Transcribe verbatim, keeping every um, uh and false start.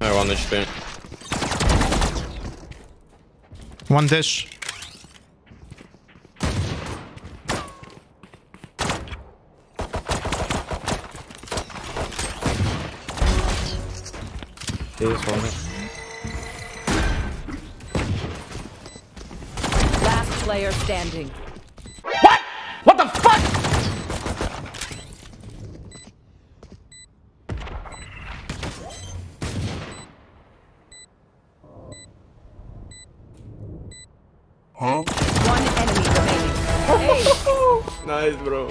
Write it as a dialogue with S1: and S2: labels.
S1: I one H P.
S2: One dish.
S3: This one.
S4: Last player standing.
S3: What? What the fuck?
S4: One enemy remaining. Hey.
S1: Nice, bro.